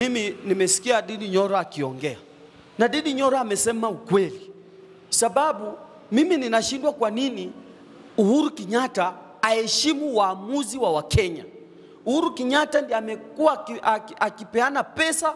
Mimi nimesikia Didi Nyoro akiongea. Na Didi Nyoro amesema ukweli. Sababu mimi ninashindwa kwa nini Uhuru Kenyatta aheshimu waamuzi wa Wakenya. Uhuru Kenyatta ndiye amekuwa akipeana pesa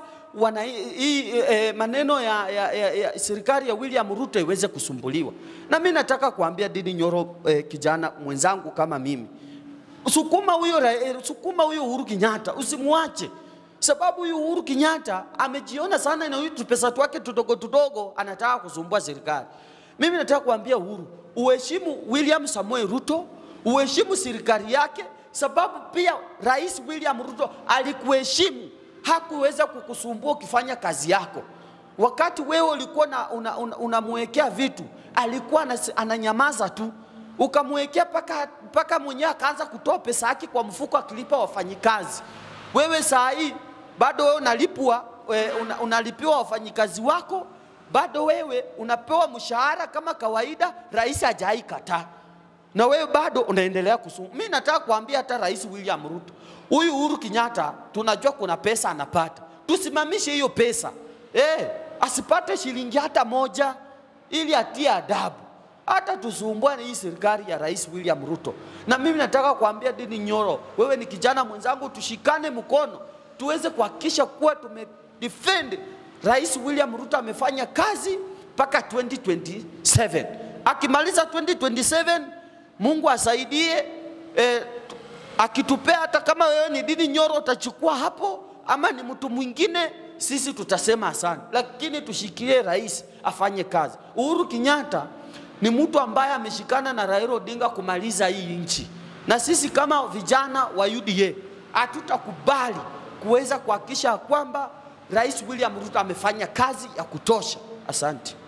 maneno ya serikali ya William Ruto iweze kusumbuliwa. Na mimi nataka kuambia Didi Nyoro kijana mwenzangu kama mimi, sukuma huyo Uhuru Kenyatta, usimuache. Sababu huyu Uhuru Kenyatta amejiona sana na huyu pesa twake tudogo anataka kusumbua serikali. Mimi nataka kuambia Uhuru, uheshimu William Samoei Ruto, uheshimu serikali yake, sababu pia Rais William Ruto alikuheshimu, hakuweza kukusumbua ukifanya kazi yako. Wakati wewe ulikuwa unamwekea vitu, alikuwa ananyamaza tu. Ukamwekea paka mwenyewe akaanza kutoa pesa yake kwa mfuko akilipa wafanyikazi. Wewe saa hii bado wewe unalipiwa wafanyikazi wako, bado wewe unapewa mshahara kama kawaida, rais hajaikataa. Na wewe bado unaendelea kusumbua. Mimi nataka kuambia hata Rais William Ruto, huyu Uhuru Kenyatta tunajua kuna pesa anapata. Tusimamishe hiyo pesa. Asipate shilingi hata moja ili atie adabu. Hata tusumbua hii serikali ya Rais William Ruto. Na mimi nataka kuambia Didi Nyoro, wewe ni kijana mwenzangu, tushikane mkono tuweze kuhakikisha kuwa tumedefend Rais William Ruto amefanya kazi mpaka 2027. Akimaliza 2027, Mungu asaidie, akitupea hata kama wewe ni Didi Nyoro utachukua hapo ama ni mtu mwingine, sisi tutasema asante. Lakini tushikilie rais afanye kazi. Uhuru Kenyatta ni mtu ambaye ameshikana na Raila Odinga kumaliza hii nchi. Na sisi kama vijana wa UDA hatutakubali kuweza kuhakikisha kwamba Rais William Ruto amefanya kazi ya kutosha. Asante.